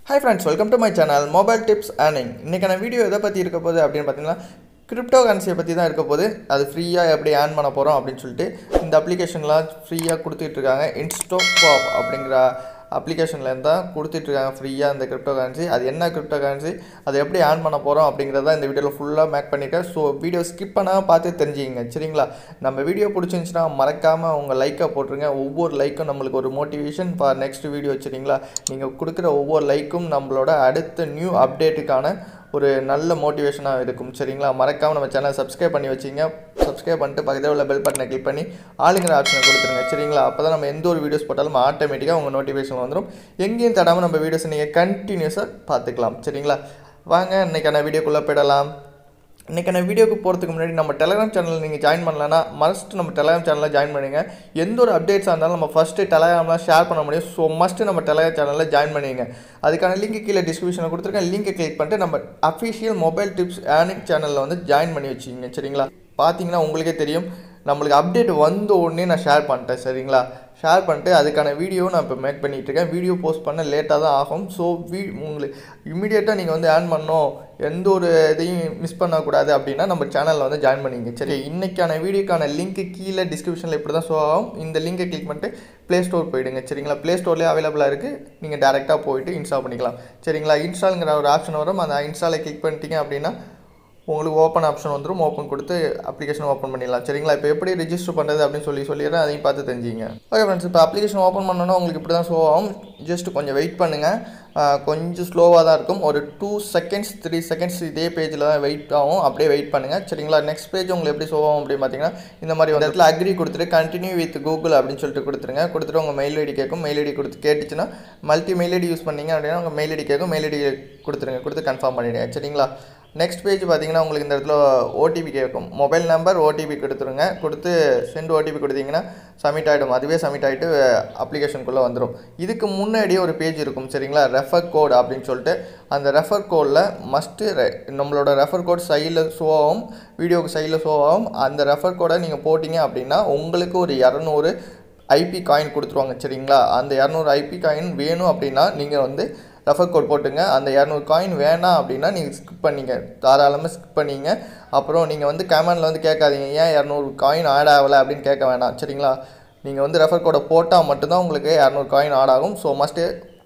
Hi friends, welcome to my channel Mobile Tips Earning. இன்னைக்கான video எதை பற்றி இருக்க போகுது அப்படின்னு பார்த்தீங்கன்னா கிரிப்டோ கரன்சியை பற்றி தான் இருக்க போகுது. அது ஃப்ரீயாக எப்படி ஏர்ன் பண்ண போகிறோம் அப்படின்னு சொல்லிட்டு இந்த அப்ளிகேஷன்லாம் ஃப்ரீயாக கொடுத்துட்டு இருக்காங்க. இன்ஸ்டோபாப் அப்படிங்கிற அப்ளிகேஷனில் இருந்தால் கொடுத்துட்ருக்காங்க ஃப்ரீயாக இந்த கிரிப்டோ கரன்சி. அது என்ன கிரிப்டோ கரன்சி, அதை எப்படி ஏர்ன் பண்ண போகிறோம் அப்படிங்கிறத இந்த வீடியோவில் ஃபுல்லாக மேக் பண்ணியிருக்கேன். ஸோ வீடியோ ஸ்கிப் பண்ணால் பார்த்து தெரிஞ்சுக்கிங்க, சரிங்களா? நம்ம வீடியோ பிடிச்சிருந்துச்சுன்னா மறக்காமல் உங்கள் லைக்கை போட்டுருங்க. ஒவ்வொரு லைக்கும் நம்மளுக்கு ஒரு மோட்டிவேஷன் ஃபார் நெக்ஸ்ட் வீடியோ, சரிங்களா? நீங்கள் கொடுக்குற ஒவ்வொரு லைக்கும் நம்மளோட அடுத்த நியூ அப்டேட்டுக்கான ஒரு நல்ல மோட்டிவேஷனாக இருக்கும், சரிங்களா? மறக்காமல் நம்ம சேனலை சப்ஸ்கிரைப் பண்ணி வச்சிங்க. சப்ஸ்கிரைப் பண்ணிட்டு பக்கத்தில் உள்ள பெல் பட்டனை கிளிக் பண்ணி ஆளுங்கிற ஆப்ஷனை கொடுத்துருங்க, சரிங்களா? அப்போ தான் நம்ம எந்த ஒரு வீடியோஸ் போட்டாலும் ஆட்டோமேட்டிக்காக உங்கள் நோட்டிஃபிகேஷன் வந்துடும். எங்கேயும் தடாமல் நம்ம வீடியோஸை நீங்கள் கண்டினியூஸாக பார்த்துக்கலாம், சரிங்களா? வாங்க இன்றைக்கான வீடியோக்குள்ளே போயிடலாம். இன்றைக்கான வீடியோக்கு போகிறதுக்கு முன்னாடி நம்ம டெலிகிராம் சேனலில் நீங்கள் ஜாயின் பண்ணலன்னா மஸ்ட் நம்ம டெலிகிராம் சேனலில் ஜாயின் பண்ணுங்கள். எந்த ஒரு அப்டேட்ஸாக இருந்தாலும் நம்ம ஃபஸ்ட்டு டெலிகிராமில் ஷேர் பண்ண முடியும். ஸோ மஸ்ட்டு நம்ம டெலிகிராம் சேனலில் ஜாயின் பண்ணிங்க. அதுக்கான லிங்க் கீழே டிஸ்கிரிப்ஷனில் கொடுத்துருக்கேன். லிங்கை கிளிக் பண்ணிட்டு நம்ம அஃபிஷியல் மொபைல் டிப்ஸ் ஏர்னிங் சேனலில் வந்து ஜாயின் பண்ணி வச்சுக்கிங்க, சரிங்களா? பார்த்தீங்கன்னா உங்களுக்கே தெரியும், நம்மளுக்கு அப்டேட் வந்த உடனே நான் ஷேர் பண்ணிட்டேன், சரிங்களா? ஷேர் பண்ணிட்டு அதுக்கான வீடியோவும் நான் இப்போ மேக் பண்ணிகிட்ருக்கேன். வீடியோ போஸ்ட் பண்ண லேட்டாக தான் ஆகும். ஸோ உங்களுக்கு இமீடியட்டாக நீங்கள் வந்து ஏர்ன் பண்ணணும், எந்த ஒரு இதையும் மிஸ் பண்ணக்கூடாது அப்படின்னா நம்ம சேனலில் வந்து ஜாயின் பண்ணிங்க, சரி? இன்றைக்கான வீடியோக்கான லிங்க்கு கீழே டிஸ்கிரிப்ஷனில் இப்படி தான் ஷோ ஆகும். இந்த லிங்கை கிளிக் பண்ணிட்டு ப்ளே ஸ்டோர் போயிடுங்க, சரிங்களா? ப்ளே ஸ்டோர்லேயே அவைலபிளாக இருக்குது. நீங்கள் டேரெக்டாக போயிட்டு இன்ஸ்டால் பண்ணிக்கலாம், சரிங்களா? இன்ஸ்டாலுங்கிற ஒரு ஆப்ஷன் வரும். அந்த இன்ஸ்டாலை கிளிக் பண்ணிட்டீங்க அப்படின்னா உங்களுக்கு ஓப்பன் ஆப்ஷன் வந்துடும். ஓப்பன் கொடுத்து அப்ளிகேஷன் ஓப்பன் பண்ணிடலாம், சரிங்களா? இப்போ எப்படி ரிஜிஸ்டர் பண்ணுறது அப்படின்னு சொல்லிடுறேன். அதையும் பார்த்து தெரிஞ்சிங்க. ஓகே ஃப்ரெண்ட்ஸ், இப்போ அப்ளிகேஷன் ஓப்பன் பண்ணோன்னா உங்களுக்கு இப்படி தான் ஷோ ஆகும். ஜஸ்ட் கொஞ்சம் வெயிட் பண்ணுங்கள். கொஞ்சம் ஸ்லோவாக தான் இருக்கும். ஒரு 2 செகண்ட்ஸ் 3 செகண்ட்ஸ் இதே பேஜில் தான் வெயிட் ஆகும். அப்படியே வெயிட் பண்ணுங்கள், சரிங்களா? நெக்ஸ்ட் பேஜ் உங்களுக்கு எப்படி ஷோ ஆகும் அப்படின்னு பார்த்தீங்கன்னா இந்த மாதிரி ஒரு இடத்துல அக்ரி கொடுத்துட்டு கண்டினியூ வித் கூகுள் அப்படின்னு சொல்லிட்டு கொடுத்துருங்க. கொடுத்துட்டு உங்கள் மெயில் ஐடி கேட்கும். மெயில் ஐடி கொடுத்து கேட்டுச்சுன்னா மல்டி மெயில் ஐடி யூஸ் பண்ணிங்க அப்படின்னா உங்கள் மெயில் ஐடி கேட்கும். மெயில் ஐடி கொடுத்துருங்க. கொடுத்து கன்ஃபார்ம் பண்ணிவிடுங்க, சரிங்களா? நெக்ஸ்ட் பேஜ் பார்த்தீங்கன்னா உங்களுக்கு இந்த இடத்துல ஓடிபி கேட்கும். மொபைல் நம்பர் ஓடிபி கொடுத்துருங்க. கொடுத்து சென்ட் ஓடிபி கொடுத்தீங்கன்னா சப்மிட் ஆகிடும். அதுவே சப்மிட் ஆகிட்டு அப்ளிகேஷனுக்குள்ளே வந்துடும். இதுக்கு முன்னாடியே ஒரு பேஜ் இருக்கும், சரிங்களா? ரெஃபர் கோட் அப்படின்னு சொல்லிட்டு அந்த ரெஃபர் கோடில் மஸ்ட்டு நம்மளோட ரெஃபர் கோட் சைடில் ஷோ ஆகும், வீடியோக்கு சைடில் ஷோ ஆகும். அந்த ரெஃபர் கோடை நீங்கள் போட்டிங்க அப்படின்னா உங்களுக்கு ஒரு 200 ஐபி காயின் கொடுத்துருவாங்க, சரிங்களா? அந்த 200 ஐபி காயின் வேணும் அப்படின்னா நீங்கள் வந்து ரெஃபர் கோட் போட்டுங்க. அந்த 200 காயின் வேணாம் அப்படின்னா நீங்கள் ஸ்கிப் பண்ணிங்க, தாராளமாக ஸ்கிப் பண்ணிங்க. அப்புறம் நீங்கள் வந்து கமெண்டில் வந்து கேட்காதீங்க ஏன் 200 காயின் ஆட் ஆகலை அப்படின்னு கேட்க வேணாம், சரிங்களா? நீங்கள் வந்து ரெஃபர் கோடை போட்டால் மட்டும்தான் உங்களுக்கு 200 காயின் ஆட் ஆகும். ஸோ மஸ்ட்டு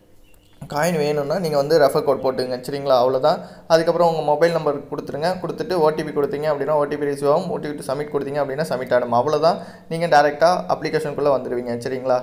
காயின் வேணும்னா நீங்கள் வந்து ரெஃபர் கோட் போட்டுங்க, சரிங்களா? அவ்வளோதான். அதுக்கப்புறம் உங்கள் மொபைல் நம்பர் கொடுத்துருங்க. கொடுத்துட்டு ஓடிபி கொடுத்தீங்க அப்படின்னா ஓடிபி ரிசீவ் ஆகும். ஓடிபி சப்மிட் கொடுத்தீங்க அப்படின்னா சப்மிட் ஆகிடும். அவ்வளோதான். நீங்கள் டேரெக்டாக அப்ளிகேஷனுக்குள்ளே வந்துடுவீங்க, சரிங்களா?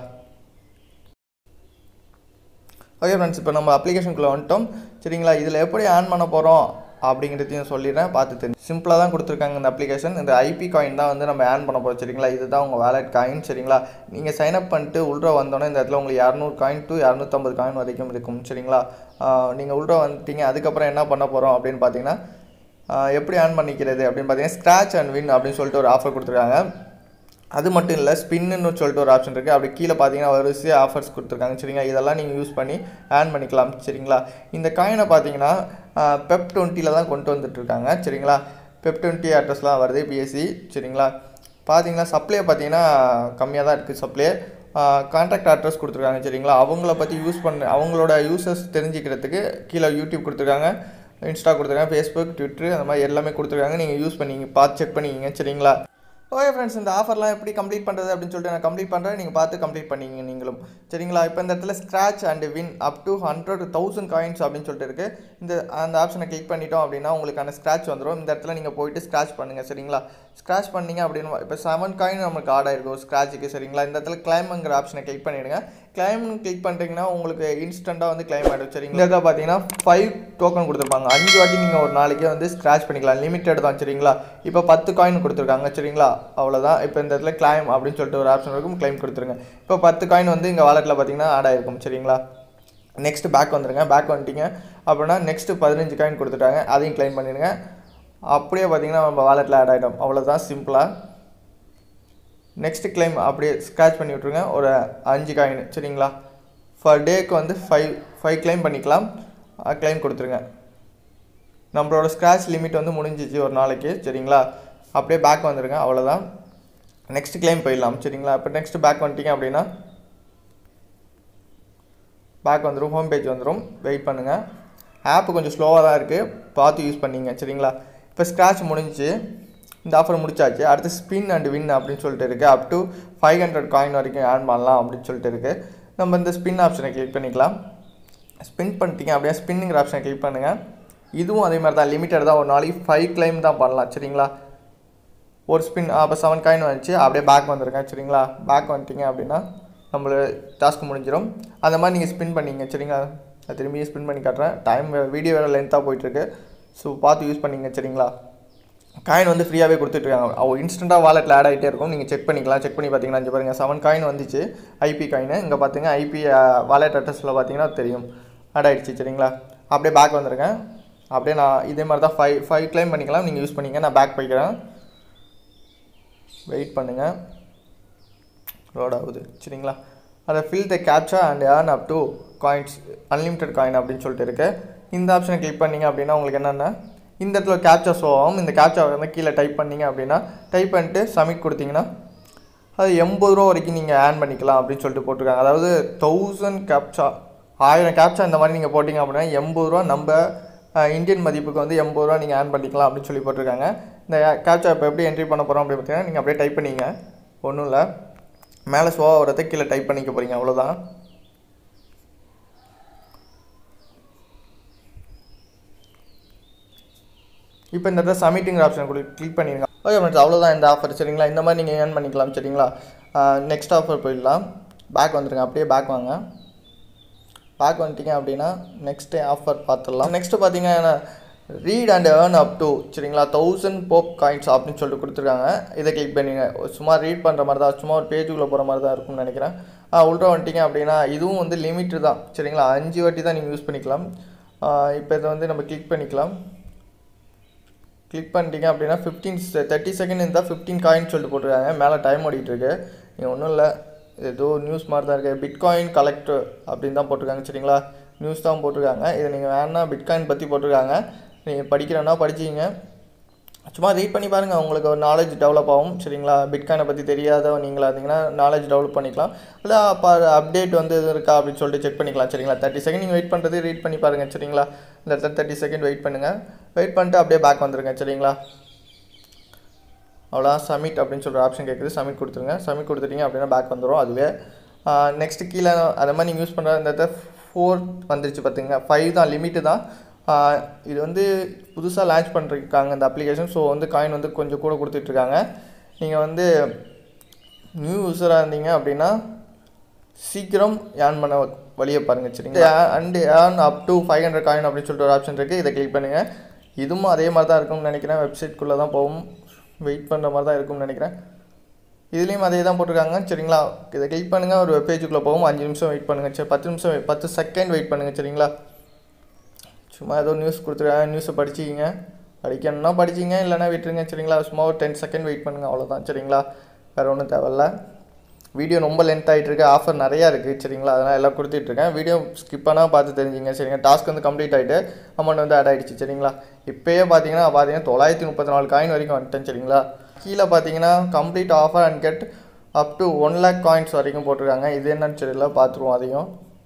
ஓகே ஃப்ரெண்ட்ஸ், இப்போ நம்ம அப்ளிகேஷனுக்குள்ளே வந்துட்டோம், சரிங்களா? இதில் எப்படி ஏர்ன் பண்ண போகிறோம் அப்படிங்கிறதையும் சொல்லிடுறேன், பார்த்து தெரியும். சிம்பிளாக தான் கொடுத்துருக்காங்க இந்த அப்ளிகேஷன். இந்த ஐபி காயின் தான் வந்து நம்ம ஏர்ன் பண்ண போகிறோம், சரிங்களா? இதுதான் உங்கள் வேலட் காயின், சரிங்களா? நீங்கள் சைன்அப் பண்ணிட்டு உள்ளே வந்தோன்னே இந்த இடத்துல உங்களுக்கு 200 காயின் டு 250 காயின் வரைக்கும் இருக்கும், சரிங்களா? நீங்கள் உள்ளே வந்துட்டீங்க. அதுக்கப்புறம் என்ன பண்ண போகிறோம் அப்படின்னு பார்த்தீங்கன்னா எப்படி ஏர்ன் பண்ணிக்கிறது அப்படின்னு பார்த்தீங்கன்னா ஸ்க்ராட்ச் அண்ட் வின் அப்படின்னு சொல்லிட்டு ஒரு ஆஃபர் கொடுத்துருக்காங்க. அது மட்டும் இல்லை, ஸ்பின்னு சொல்லிட்டு ஒரு ஆப்ஷன் இருக்குது. அப்படி கீழே பார்த்தீங்கன்னா வரிசையாக ஆஃபர்ஸ் கொடுத்துருக்காங்க, சரிங்களா? இதெல்லாம் நீங்கள் யூஸ் பண்ணி ஏர்ன் பண்ணிக்கலாம், சரிங்களா? இந்த காயினை பார்த்தீங்கன்னா பெப் 20 தான் கொண்டு வந்துட்டுருக்காங்க, சரிங்களா? பெப் 20 அட்ரஸ்லாம் வருது, பிஎஸ்சி, சரிங்களா? பார்த்தீங்கன்னா சப்ளை பார்த்தீங்கன்னா கம்மியாக தான் இருக்குது. சப்ளை கான்டாக்ட் அட்ரஸ் கொடுத்துருக்காங்க, சரிங்களா? அவங்கள பற்றி அவங்களோட யூசர்ஸ் தெரிஞ்சுக்கிறதுக்கு கீழே யூடியூப் கொடுத்துருக்காங்க, இன்ஸ்டா கொடுத்துருக்காங்க, ஃபேஸ்புக், ட்விட்டர், அந்த மாதிரி எல்லாமே கொடுத்துருக்காங்க. நீங்கள் யூஸ் பண்ணிங்க, பார்த்து செக் பண்ணிக்கிங்க, சரிங்களா? ஓகே ஃப்ரெண்ட்ஸ், இந்த ஆஃபர்லாம் எப்படி கம்ப்ளீட் பண்ணுறது அப்படின்னு சொல்லிட்டு நான் கம்ப்ளீட் பண்ணுறேன். நீங்கள் பார்த்து கம்ப்ளீட் பண்ணிங்க நீங்களும், சரிங்களா? இப்போ இந்த இடத்துல scratch and win up to 100,000 coins அப்படின்னு சொல்லிட்டு இருக்குது. அந்த ஆப்ஷனை கிளிக் பண்ணிட்டோம் அப்படின்னா உங்களுக்கான ஸ்க்ராட்ச் வந்துடும். இந்த இடத்துல நீங்கள் போயிட்டு ஸ்க்ராட்ச் பண்ணுங்கள், சரிங்களா? ஸ்க்ராட்ச் பண்ணிங்க அப்படின்னு இப்போ 7 காயின் நமக்கு ஆட் ஆகிருக்கும் ஒரு ஸ்க்ராட்சுக்கு, சரிங்களா? இந்த இடத்துல கிளைம்ங்கிற ஆப்ஷனை கிளிக் பண்ணிவிடுங்க. கிளைம்னு கிளிக் பண்ணிட்டீங்கன்னா உங்களுக்கு இன்ஸ்டண்ட்டாக வந்து கிளைம் ஆகிடும், சரிங்களா? இந்த இடத்துல பார்த்தீங்கன்னா 5 டோக்கன் கொடுத்துருப்பாங்க. 5 வாட்டி நீங்கள் ஒரு நாளைக்கே வந்து ஸ்க்ராட்ச் பண்ணிக்கலாம். லிமிட்டட் தான், சரிங்களா? இப்போ 10 காயின் கொடுத்துருக்காங்க, சரிங்களா? அவ்வளோதான். இப்போ இந்த இடத்துல கிளைம் அப்படின்னு சொல்லிட்டு ஒரு ஆப்ஷன் இருக்கும், கிளைம் கொடுத்துருங்க. இப்போ 10 காயின் வந்து இங்கே வாலெட்டில் பார்த்தீங்கன்னா ஆட் ஆகிருக்கும், சரிங்களா? நெக்ஸ்ட்டு பேக் வந்துடுங்க. பேக் வந்துட்டீங்க அப்படின்னா நெக்ஸ்ட்டு 15 காயின் கொடுத்துட்டாங்க, அதையும் கிளைம் பண்ணிடுங்க. அப்படியே பார்த்தீங்கன்னா நம்ம வாலெட்டில் ஆட் ஆகிடும். அவ்வளோதான், சிம்பிளாக. நெக்ஸ்ட்டு கிளைம் அப்படியே ஸ்க்ராட்ச் பண்ணி விட்ருங்க, ஒரு 5 காயின், சரிங்களா? ஃபர் டேக்கு வந்து 5 கிளைம் பண்ணிக்கலாம். கிளைம் கொடுத்துருங்க. நம்மளோட ஸ்க்ராட்ச் லிமிட் வந்து முடிஞ்சிச்சு ஒரு நாளைக்கு, சரிங்களா? அப்படியே பேக் வந்துடுங்க, அவ்வளோதான். நெக்ஸ்ட் கிளைம் போயிடலாம், சரிங்களா? இப்போ நெக்ஸ்ட் பேக் வந்துட்டீங்க அப்படின்னா பேக் வந்துடும், ஹோம் பேஜ் வந்துடும். வெயிட் பண்ணுங்கள். ஆப்பு கொஞ்சம் ஸ்லோவாக தான் இருக்குது, பார்த்து யூஸ் பண்ணிங்க சரிங்களா. இப்போ ஸ்க்ராட்ச் முடிஞ்சு இந்த ஆஃபர் முடிச்சாச்சு. அடுத்து ஸ்பின் அண்ட் வின் அப்படின்னு சொல்லிட்டு இருக்குது. அப் டு 500 காயின் வரைக்கும் ஏர்ன் பண்ணலாம் அப்படின்னு சொல்லிட்டு இருக்குது. நம்ம இந்த ஸ்பின் ஆப்ஷனை கிளிக் பண்ணிக்கலாம். ஸ்பின் பண்ணிட்டீங்க அப்படியே ஸ்பின்னுங்கிற ஆப்ஷனை கிளிக் பண்ணுங்கள். இதுவும் அதே மாதிரி தான், லிமிட்டட் தான். ஒரு நாளைக்கு 5 கிளைம் தான் பண்ணலாம் சரிங்களா. ஒரு ஸ்பின் அப்போ 7 காயின் வந்துச்சு. அப்படியே பேக் வந்துருங்க சரிங்களா. பேக் வந்துட்டிங்க அப்படின்னா நம்மளோட டாஸ்க் முடிஞ்சிடும். அந்த மாதிரி நீங்கள் ஸ்பின் பண்ணிங்க சரிங்களா. நான் திரும்பியும் ஸ்பின் பண்ணி காட்டுறேன். வீடியோ வேறு லென்த்தாக போயிட்டுருக்கு, ஸோ பார்த்து யூஸ் பண்ணிங்க சரிங்களா. காயின் வந்து ஃப்ரீயாகவே கொடுத்துட்ருக்காங்க. இன்ஸ்டண்ட்டாக வாலெட்டில் ஆட் ஆகிட்டே இருக்கும். நீங்கள் செக் பண்ணிக்கலாம். செக் பண்ணி பார்த்தீங்கன்னா இங்கே பாருங்கள் 7 காயின் வந்துச்சு, ஐபி காயின். இங்கே பார்த்துங்க ஐபி வாலெட் அட்ரஸில் பார்த்தீங்கன்னா தெரியும் ஆட் ஆகிடுச்சு சரிங்களா. அப்படியே பேக் வந்துருங்க. அப்படியே நான் இதே மாதிரி தான் 5 கிளைம் பண்ணிக்கலாம், நீங்கள் யூஸ் பண்ணிங்க. நான் பேக் போய்க்கிறேன். வெயிட் பண்ணுங்கள், லோட் ஆகுது சரிங்களா. அதை fill the captcha and earn up to coins unlimited coin அப்படின்னு சொல்லிட்டு இருக்குது. இந்த ஆப்ஷனை கிளிக் பண்ணிங்க அப்படின்னா உங்களுக்கு என்னென்னா இந்த இடத்துல கேப்சா ஷோ ஆகும். இந்த கேப்சா வந்து கீழே டைப் பண்ணிங்க அப்படின்னா டைப் பண்ணிட்டு சப்மிட் கொடுத்தீங்கன்னா அது 80 ரூபா வரைக்கும் நீங்கள் ஏர்ன் பண்ணிக்கலாம் அப்படின்னு சொல்லிட்டு போட்டிருக்காங்க. அதாவது 1000 கேப்சா 1000 கேப்சா இந்த மாதிரி நீங்கள் போட்டிங்க அப்படின்னா 80 ரூபா, நம்ம இந்தியன் மதிப்புக்கு வந்து 80 ரூபா நீங்கள் ஏர்ன் பண்ணிக்கலாம் அப்படின்னு சொல்லி போட்டிருக்காங்க. இந்த கேப்சா இப்போ எப்படி என்ட்ரி பண்ண போகிறோம் அப்படின்னு பார்த்தீங்கன்னா நீங்கள் அப்படியே டைப் பண்ணிங்க. ஒன்றும் இல்லை, மேலே ஷோவாக வரதை கீழே டைப் பண்ணிக்க போகிறீங்க, அவ்வளோதான். இப்போ இந்த இடத்துல சப்மிட்டுங்கிற ஆப்ஷன் கிளிக் பண்ணிடுங்க. ஓகே ஃப்ரெண்ட்ஸ், அவ்வளோதான் இந்த ஆஃபர் சரிங்களா. இந்த மாதிரி நீங்கள் ஏர்ன் பண்ணிக்கலாம் சரிங்களா. நெக்ஸ்ட் ஆஃபர் போயிடலாம். பேக் வந்துடுங்க, அப்படியே பேக் வாங்க. பேக் வந்துட்டிங்க அப்படின்னா நெக்ஸ்ட் ஆஃபர் பார்த்துடலாம். நெக்ஸ்ட்டு பார்த்தீங்கன்னா read and earn up to சரிங்களா 1000 போப் காயின்ஸ் அப்படின்னு சொல்லிட்டு கொடுத்துருக்காங்க. இதை கிளிக் பண்ணிங்க. சும்மா ரீட் பண்ணுற மாதிரி தான், சும்மா ஒரு பேஜுக்குள்ளே போகிற மாதிரி தான் இருக்கும்னு நினைக்கிறேன். உள்ள வந்துட்டிங்க அப்படின்னா இதுவும் வந்து லிமிட்டு தான் சரிங்களா. 5 வாட்டி தான் நீங்கள் யூஸ் பண்ணிக்கலாம். இப்போ இதை வந்து நம்ம கிளிக் பண்ணிக்கலாம். கிளிக் பண்ணிட்டீங்க அப்படின்னா 30 செகண்ட் இருந்தால் 15 காயின் சொல்லிட்டு போட்டிருக்காங்க. மேலே டைம் ஓடிட்டுருக்கு. நீங்கள் ஒன்றும் இல்லை, ஏதோ நியூஸ் மாதிரி தான் இருக்குது. பிட்காயின் கலெக்டர் அப்படின்னு தான் போட்டிருக்காங்க சரிங்களா. நியூஸ் தான் போட்டிருக்காங்க. இதை நீங்கள் வேணா பிட்காயின் பற்றி போட்டிருக்காங்க. நீங்கள் படிக்கிறேன்னா படிச்சிங்க, சும்மா ரீட் பண்ணி பாருங்கள், உங்களுக்கு ஒரு நாலேஜ் டெவலப் ஆகும் சரிங்களா. பிட்காயினை பற்றி தெரியாத நீங்களாக இருந்தீங்கன்னா நாலேஜ் டெவலப் பண்ணிக்கலாம். இல்லை அப்போ அப்டேட் வந்து எதுவும் இருக்கா அப்படின்னு சொல்லிட்டு செக் பண்ணிக்கலாம் சரிங்களா. 30 செகண்ட் நீங்கள் வெயிட் பண்ணுறது ரீட் பண்ணி பாருங்கள் சரிங்களா. இந்த இடத்துல 30 செகண்ட் வெயிட் பண்ணுங்கள். வெயிட் பண்ணிட்டு அப்படியே பேக் வந்துருங்க சரிங்களா. அவ்வளோ சப்மிட் அப்படின்னு சொல்கிற ஆப்ஷன் கேட்குது, சப்மிட் கொடுத்துருங்க. சப்மிட் கொடுத்துட்டீங்க அப்படின்னா பேக் வந்துடும் அதுவே. நெக்ஸ்ட்டு கீழே அதை மாதிரி நீங்கள் யூஸ் பண்ணுற இந்த இடத்துல 4 வந்துருச்சு பார்த்துங்க. 5 தான் லிமிட்டு தான். இது வந்து புதுசாக லான்ச் பண்ணிருக்காங்க இந்த அப்ளிகேஷன். ஸோ வந்து காயின் வந்து கொஞ்சம் கூட கொடுத்துட்ருக்காங்க. நீங்கள் வந்து நியூ யூஸராக இருந்தீங்க அப்படின்னா சீக்கிரம் ஏர்ன் பண்ண வழியை பாருங்கள் சரிங்களா. And earn up to 500 coin அப்படின்னு சொல்லிட்டு ஒரு ஆப்ஷன் இருக்குது. இதை கிளிக் பண்ணுங்கள். இதுவும் அதே மாதிரி தான் இருக்கும்னு நினைக்கிறேன். வெப்சைட்குள்ளே தான் போகும், வெயிட் பண்ணுற மாதிரி தான் இருக்கும்னு நினைக்கிறேன். இதுலேயும் அதே தான் போட்டிருக்காங்க சரிங்களா. இதை கிளிக் பண்ணுங்கள், ஒரு வெப்பேஜுக்குள்ளே போகும். 5 நிமிஷம் வெயிட் பண்ணுங்கள் சரி. 10 செகண்ட் வெயிட் பண்ணுங்கள் சரிங்களா. சும்மா ஏதோ நியூஸ் கொடுத்துருக்காங்க, நியூஸை படிச்சிக்கிங்க. படிக்கணும்னா படிச்சிங்க, இல்லைனா விட்டுருங்க சரிங்களா. சும்மா ஒரு 10 செகண்ட் வெயிட் பண்ணுங்கள், அவ்வளோதான் சரிங்களா. வேறு ஒன்றும் தேவையில்ல. வீடியோ ரொம்ப லென்த் ஆகிட்டுருக்கு, ஆஃபர் நிறையா இருக்குது சரிங்களா. அதனால் எல்லாம் கொடுத்துட்ருக்கேன். வீடியோ ஸ்கிப் பண்ணால் பார்த்து தெரிஞ்சுங்க சரிங்க. டாஸ்க் வந்து கம்ப்ளீட் ஆகிட்டு அமௌண்ட் வந்து ஆட் ஆகிடுச்சு சரிங்களா. இப்போயே பார்த்தீங்கன்னா 934 காயின் வரைக்கும் வந்துட்டேன் சரிங்களா. கீழே பார்த்தீங்கன்னா complete offer and get up to 1 lakh coins வரைக்கும் போட்டிருக்காங்க. இது என்னன்னு தெரியல, பார்த்துருவோம் அதையும்.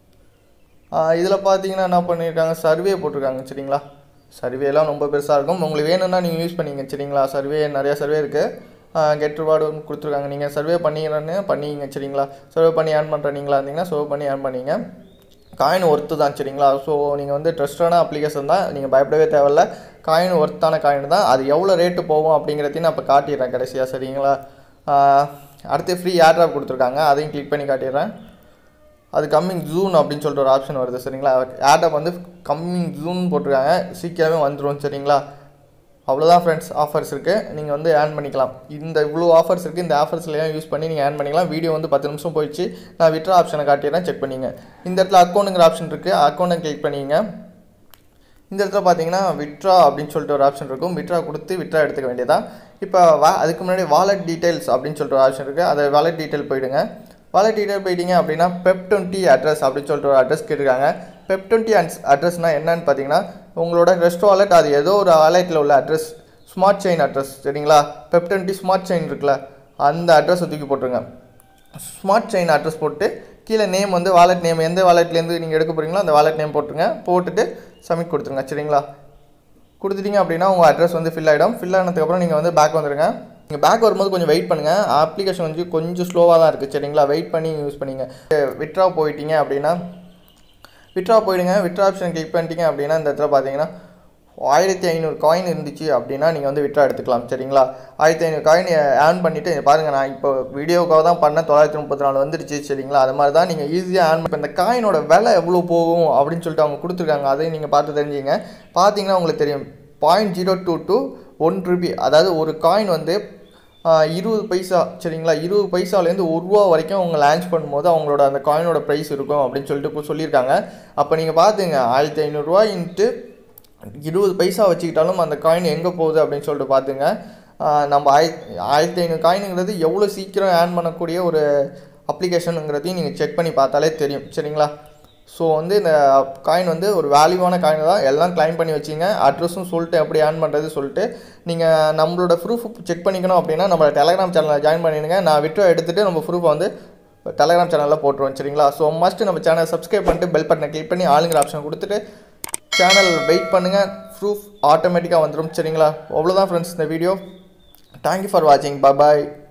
இதில் பார்த்தீங்கன்னா என்ன பண்ணியிருக்காங்க, சர்வே போட்டிருக்காங்க சரிங்களா. சர்வேலாம் ரொம்ப பெருசாக இருக்கும். உங்களுக்கு வேணும்னா நீங்கள் யூஸ் பண்ணிங்க சரிங்களா. சர்வே நிறையா சர்வே இருக்குது. கெட் ரிவார்டு கொடுத்துருக்காங்க. நீங்கள் சர்வே பண்ணிக்கிறேன்னு பண்ணிங்க சரிங்களா. சர்வே பண்ணி ஏர்ன் பண்ணுறீங்களா இருந்தீங்கன்னா சர்வே பண்ணி ஏர்ன் பண்ணிங்க. காயின் ஒர்த்து தான் சரிங்களா. ஸோ நீங்கள் வந்து ட்ரஸ்டான அப்ளிகேஷன் தான், நீங்கள் பயப்படவே தேவையில்ல. காயின் ஒர்த்தான காயின் தான். அது எவ்வளோ ரேட்டு போகும் அப்படிங்கிறதையும் நான் இப்போ காட்டிடுறேன் கடைசியாக சரிங்களா. அடுத்து ஃப்ரீ ஏர்ட்ராப் கொடுத்துருக்காங்க, அதையும் கிளிக் பண்ணி காட்டிடுறேன். அது கம்மிங் ஜூன் அப்படின்னு சொல்லிட்டு ஒரு ஆப்ஷன் வருது சரிங்களா. ஏர்ட்ராப் வந்து கம்மிங் ஜூன் போட்டிருக்காங்க, சீக்கிரமே வந்துடும் சரிங்களா. அவ்வளோதான் ஃப்ரெண்ட்ஸ், ஆஃபர்ஸ் இருக்குது. நீங்கள் வந்து ஏர்ன் பண்ணிக்கலாம். இவ்வளோ ஆஃபர்ஸ் இருக்குது. இந்த ஆஃபர்ஸ்லாம் யூஸ் பண்ணி நீங்கள் ஏர்ன் பண்ணிக்கலாம். வீடியோ வந்து 10 நிமிஷம் போயிடுச்சு. நான் விட்ரா ஆப்ஷனை காட்டிடுறேன், செக் பண்ணிங்க. இந்த இடத்துல அக்கௌண்ட்டுங்கிற ஆப்ஷன் இருக்குது, அக்கௌண்ட்டை கிளிக் பண்ணிங்க. இந்த இடத்துல பார்த்தீங்கன்னா விட்ரா அப்படின்னு சொல்லிட்டு ஒரு ஆப்ஷன் இருக்கும். விட்ரா கொடுத்து விட்ரா எடுத்துக்க வேண்டியதான். இப்போ அதுக்கு முன்னாடி வாலெட் டீட்டெயில்ஸ் அப்படின்னு சொல்லிட்டு ஒரு ஆப்ஷன் இருக்குது. அதை வாலெட் டீட்டெயில் போயிடுங்க. வாலெட் டீட்டெயில் போயிட்டீங்க அப்படின்னா PEP20 அட்ரஸ் அப்படின்னு சொல்லிட்டு ஒரு அட்ரஸ் கேட்டிருக்காங்க. PEP20 அட்ரஸ்னால் என்னன்னு பார்த்தீங்கன்னா உங்களோட ரெஸ்ட் வாலெட், அது ஏதோ ஒரு வாலெட்டில் உள்ள அட்ரஸ், ஸ்மார்ட் செயின் அட்ரஸ் சரிங்களா. PEP20 ஸ்மார்ட் செயின் இருக்குல்ல, அந்த அட்ரஸை தூக்கி போட்டுருங்க. ஸ்மார்ட் செயின் அட்ரஸ் போட்டு கீழே நேம் வந்து வாலெட் நேம் எந்த வாலெட்லேருந்து நீங்கள் எடுக்க போகிறீங்களோ அந்த வாலெட் நேம் போட்டுருங்க. போட்டுட்டு சப்மிட் கொடுத்துருங்க. சரிங்களா? கொடுத்துட்டிங்க அப்படின்னா உங்கள் அட்ரஸ் வந்து ஃபில் ஆகிடும். ஃபில் ஆனதுக்கப்புறம் நீங்கள் வந்து பேக் வந்துடுங்க. நீங்கள் பேக் வரும்போது கொஞ்சம் வெயிட் பண்ணுங்கள். அப்ளிகேஷன் வந்து கொஞ்சம் ஸ்லோவாக தான் இருக்குது. சரிங்களா? வெயிட் பண்ணி யூஸ் பண்ணிங்க. வித்ட்ரா போயிட்டீங்க அப்படின்னா வித்ட்ரா போயிடுங்க. வித்ட்ரா ஆப்ஷன் கிளிக் பண்ணிட்டீங்க அப்படின்னா இந்த இடத்துல பார்த்தீங்கன்னா 1500 காயின் இருந்துச்சு அப்படின்னா நீங்கள் வந்து வித்ட்ரா எடுத்துக்கலாம். சரிங்களா? 1500 காயின் ஏர்ன் பண்ணிவிட்டு பாருங்கள், நான் இப்போ வீடியோக்காக தான் பண்ணேன். 934 வந்துடுச்சு. சரிங்களா? அது மாதிரி தான் நீங்கள் ஈஸியாக ஏர்ன் பண்ண. இந்த காயினோட விலை எவ்வளோ போகும் அப்படின்னு சொல்லிட்டு அவங்க கொடுத்துருக்காங்க. அதையும் நீங்கள் பார்த்து தெரிஞ்சுங்க. பார்த்தீங்கன்னா உங்களுக்கு தெரியும் 0.022 1 ரூபி. அதாவது ஒரு காயின் வந்து 20 பைசா. சரிங்களா? 20 பைசாலேருந்து ₹1 வரைக்கும் அவங்க லான்ச் பண்ணும்போது அவங்களோட அந்த காயினோட ப்ரைஸ் இருக்கும் அப்படின்னு சொல்லிட்டு சொல்லியிருக்காங்க. அப்போ நீங்கள் பார்த்துங்க, ₹1500 இன்ட்டு 20 பைசா வச்சுக்கிட்டாலும் அந்த காயின் எங்கே போகுது அப்படின்னு சொல்லிட்டு பார்த்துங்க. நம்ம 1500 காயினுங்கிறது எவ்வளோ சீக்கிரம் ஏர்ன் பண்ணக்கூடிய ஒரு அப்ளிகேஷனுங்கிறதையும் நீங்கள் செக் பண்ணி பார்த்தாலே தெரியும். சரிங்களா? ஸோ வந்து இந்த காயின் வந்து ஒரு வேல்யூவான காயின் தான். எல்லாம் கிளைம் பண்ணி வச்சிங்க. அட்ரஸும் சொல்லிட்டு எப்படி ஏர்ன் பண்ணுறது சொல்லிட்டு நீங்கள் நம்மளோட ப்ரூஃப் செக் பண்ணிக்கணும் அப்படின்னா நம்ம டெலகிராம் சேனலில் ஜாயின் பண்ணிடுங்க. நான் வித்ட்ரா எடுத்துகிட்டு நம்ம ப்ரூஃபை வந்து டெலகிராம் சேனலில் போட்டுருவோம். சரிங்களா? ஸோ மஸ்ட்டு நம்ம சேனலை சப்ஸ்கிரைப் பண்ணிட்டு பெல் பட்டனை கிளிக் பண்ணி ஆளுங்கிற ஆப்ஷன் கொடுத்துட்டு சேனல் வெயிட் பண்ணுங்கள். ப்ரூஃப் ஆட்டோமேட்டிக்காக வந்துடும். சரிங்களா? அவ்வளோதான் ஃப்ரெண்ட்ஸ் இந்த வீடியோ. தேங்க்யூ ஃபார் வாட்சிங். பாய்.